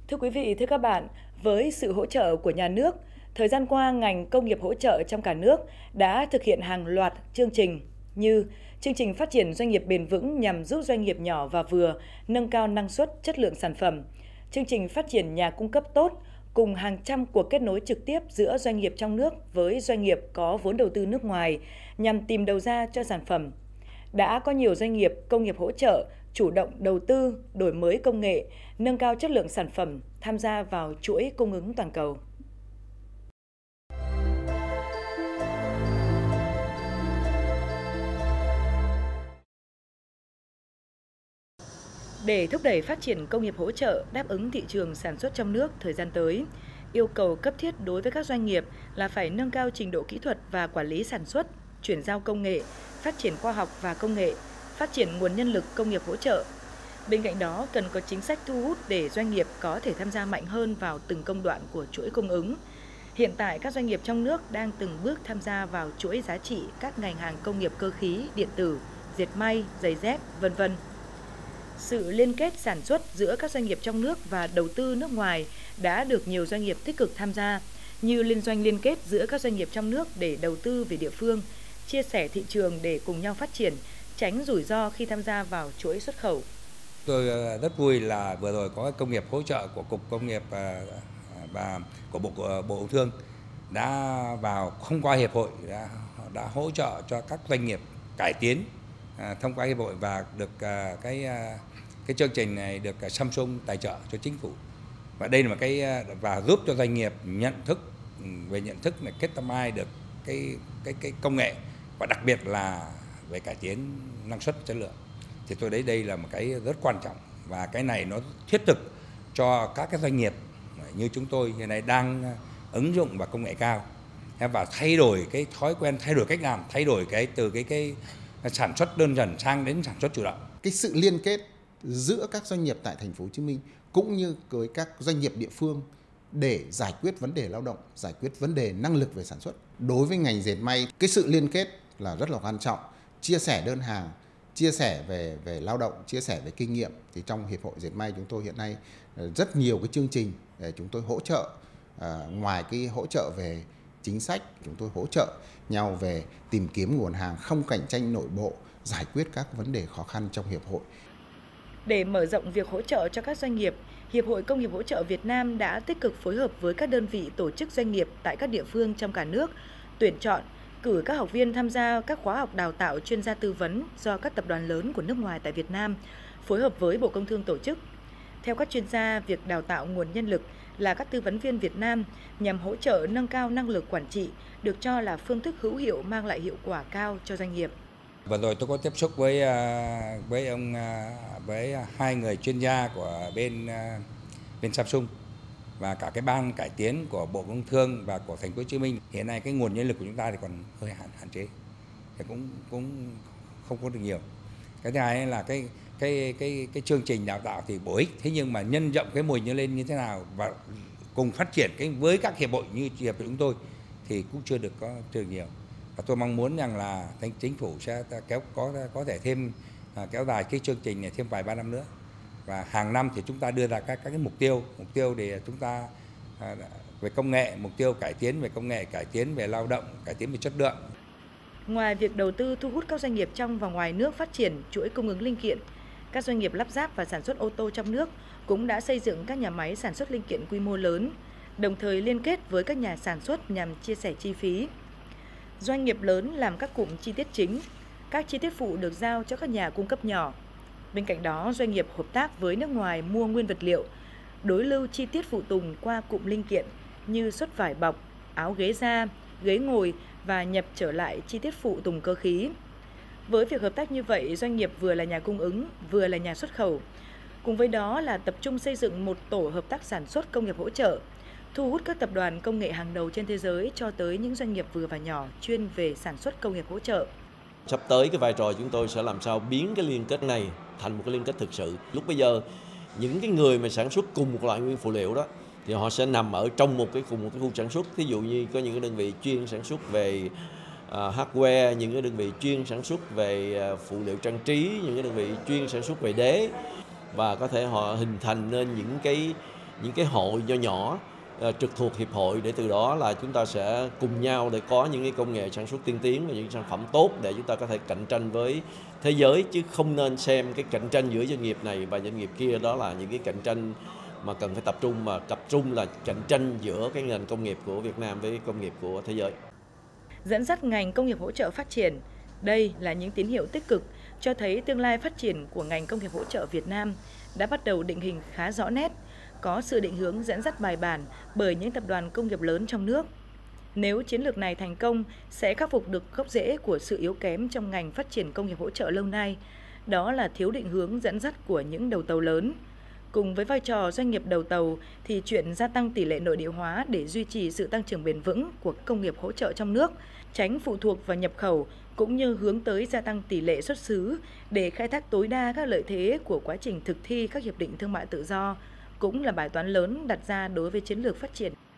Thưa quý vị, thưa các bạn, với sự hỗ trợ của nhà nước, thời gian qua ngành công nghiệp hỗ trợ trong cả nước đã thực hiện hàng loạt chương trình như chương trình phát triển doanh nghiệp bền vững nhằm giúp doanh nghiệp nhỏ và vừa nâng cao năng suất, chất lượng sản phẩm, chương trình phát triển nhà cung cấp tốt cùng hàng trăm cuộc kết nối trực tiếp giữa doanh nghiệp trong nước với doanh nghiệp có vốn đầu tư nước ngoài nhằm tìm đầu ra cho sản phẩm. Đã có nhiều doanh nghiệp công nghiệp hỗ trợ chủ động đầu tư, đổi mới công nghệ, nâng cao chất lượng sản phẩm, tham gia vào chuỗi cung ứng toàn cầu. Để thúc đẩy phát triển công nghiệp hỗ trợ đáp ứng thị trường sản xuất trong nước thời gian tới, yêu cầu cấp thiết đối với các doanh nghiệp là phải nâng cao trình độ kỹ thuật và quản lý sản xuất, chuyển giao công nghệ, phát triển khoa học và công nghệ, phát triển nguồn nhân lực công nghiệp hỗ trợ. Bên cạnh đó, cần có chính sách thu hút để doanh nghiệp có thể tham gia mạnh hơn vào từng công đoạn của chuỗi cung ứng. Hiện tại, các doanh nghiệp trong nước đang từng bước tham gia vào chuỗi giá trị các ngành hàng công nghiệp cơ khí, điện tử, dệt may, giày dép, vân vân. Sự liên kết sản xuất giữa các doanh nghiệp trong nước và đầu tư nước ngoài đã được nhiều doanh nghiệp tích cực tham gia, như liên doanh liên kết giữa các doanh nghiệp trong nước để đầu tư về địa phương, chia sẻ thị trường để cùng nhau phát triển, tránh rủi ro khi tham gia vào chuỗi xuất khẩu. Tôi rất vui là vừa rồi có công nghiệp hỗ trợ của Cục Công nghiệp và của Bộ Công Thương đã vào thông qua hiệp hội đã hỗ trợ cho các doanh nghiệp cải tiến thông qua hiệp hội và được cái chương trình này được Samsung tài trợ cho chính phủ, và đây là một và giúp cho doanh nghiệp nhận thức là customize được cái công nghệ, và đặc biệt là về cải tiến năng suất chất lượng. Thì tôi thấy đây là một cái rất quan trọng, và cái này nó thiết thực cho các cái doanh nghiệp như chúng tôi hiện nay đang ứng dụng vào công nghệ cao và thay đổi cái thói quen, thay đổi cách làm, thay đổi từ cái sản xuất đơn giản sang đến sản xuất chủ động. Cái sự liên kết giữa các doanh nghiệp tại thành phố Hồ Chí Minh cũng như với các doanh nghiệp địa phương để giải quyết vấn đề lao động, giải quyết vấn đề năng lực về sản xuất. Đối với ngành dệt may, cái sự liên kết là rất là quan trọng, chia sẻ đơn hàng, chia sẻ về lao động, chia sẻ về kinh nghiệm. Thì trong Hiệp hội Dệt may chúng tôi hiện nay rất nhiều cái chương trình để chúng tôi hỗ trợ, ngoài cái hỗ trợ về chính sách, chúng tôi hỗ trợ nhau về tìm kiếm nguồn hàng không cạnh tranh nội bộ, giải quyết các vấn đề khó khăn trong Hiệp hội. Để mở rộng việc hỗ trợ cho các doanh nghiệp, Hiệp hội Công nghiệp hỗ trợ Việt Nam đã tích cực phối hợp với các đơn vị tổ chức doanh nghiệp tại các địa phương trong cả nước, tuyển chọn, cử các học viên tham gia các khóa học đào tạo chuyên gia tư vấn do các tập đoàn lớn của nước ngoài tại Việt Nam phối hợp với Bộ Công Thương tổ chức. Theo các chuyên gia, việc đào tạo nguồn nhân lực là các tư vấn viên Việt Nam nhằm hỗ trợ nâng cao năng lực quản trị được cho là phương thức hữu hiệu mang lại hiệu quả cao cho doanh nghiệp. Vừa rồi tôi có tiếp xúc với hai người chuyên gia của bên Samsung và cả cái ban cải tiến của Bộ Công Thương và của Thành phố Hồ Chí Minh. Hiện nay cái nguồn nhân lực của chúng ta thì còn hơi hạn chế, thì cũng không có được nhiều. Cái thứ hai là cái chương trình đào tạo thì bổ ích, thế nhưng mà nhân rộng cái mô hình lên như thế nào và cùng phát triển với các hiệp hội như hiệp hội chúng tôi thì cũng chưa được nhiều. Và tôi mong muốn rằng là chính phủ sẽ có thể thêm kéo dài cái chương trình này thêm vài ba năm nữa, và hàng năm thì chúng ta đưa ra các cái mục tiêu để chúng ta về công nghệ, mục tiêu cải tiến về công nghệ, cải tiến về lao động, cải tiến về chất lượng. Ngoài việc đầu tư thu hút các doanh nghiệp trong và ngoài nước phát triển chuỗi cung ứng linh kiện, các doanh nghiệp lắp ráp và sản xuất ô tô trong nước cũng đã xây dựng các nhà máy sản xuất linh kiện quy mô lớn, đồng thời liên kết với các nhà sản xuất nhằm chia sẻ chi phí. Doanh nghiệp lớn làm các cụm chi tiết chính, các chi tiết phụ được giao cho các nhà cung cấp nhỏ. Bên cạnh đó, doanh nghiệp hợp tác với nước ngoài mua nguyên vật liệu, đối lưu chi tiết phụ tùng qua cụm linh kiện như suất vải bọc, áo ghế da, ghế ngồi và nhập trở lại chi tiết phụ tùng cơ khí. Với việc hợp tác như vậy, doanh nghiệp vừa là nhà cung ứng, vừa là nhà xuất khẩu. Cùng với đó là tập trung xây dựng một tổ hợp tác sản xuất công nghiệp hỗ trợ, thu hút các tập đoàn công nghệ hàng đầu trên thế giới cho tới những doanh nghiệp vừa và nhỏ chuyên về sản xuất công nghiệp hỗ trợ. Sắp tới cái vai trò chúng tôi sẽ làm sao biến cái liên kết này thành một cái liên kết thực sự. Lúc bây giờ những cái người mà sản xuất cùng một loại nguyên phụ liệu đó thì họ sẽ nằm ở trong cùng một cái khu sản xuất. Ví dụ như có những cái đơn vị chuyên sản xuất về hardware, những cái đơn vị chuyên sản xuất về phụ liệu trang trí, những cái đơn vị chuyên sản xuất về đế, và có thể họ hình thành nên những cái những cái hội nhỏ nhỏ trực thuộc hiệp hội, để từ đó là chúng ta sẽ cùng nhau để có những cái công nghệ sản xuất tiên tiến và những sản phẩm tốt để chúng ta có thể cạnh tranh với thế giới, chứ không nên xem cái cạnh tranh giữa doanh nghiệp này và doanh nghiệp kia đó là những cái cạnh tranh mà cần phải tập trung là cạnh tranh giữa cái nền công nghiệp của Việt Nam với công nghiệp của thế giới. Dẫn dắt ngành công nghiệp hỗ trợ phát triển, đây là những tín hiệu tích cực cho thấy tương lai phát triển của ngành công nghiệp hỗ trợ Việt Nam đã bắt đầu định hình khá rõ nét, có sự định hướng dẫn dắt bài bản bởi những tập đoàn công nghiệp lớn trong nước. Nếu chiến lược này thành công, sẽ khắc phục được gốc rễ của sự yếu kém trong ngành phát triển công nghiệp hỗ trợ lâu nay, đó là thiếu định hướng dẫn dắt của những đầu tàu lớn. Cùng với vai trò doanh nghiệp đầu tàu thì chuyện gia tăng tỷ lệ nội địa hóa để duy trì sự tăng trưởng bền vững của công nghiệp hỗ trợ trong nước, tránh phụ thuộc vào nhập khẩu cũng như hướng tới gia tăng tỷ lệ xuất xứ để khai thác tối đa các lợi thế của quá trình thực thi các hiệp định thương mại tự do cũng là bài toán lớn đặt ra đối với chiến lược phát triển.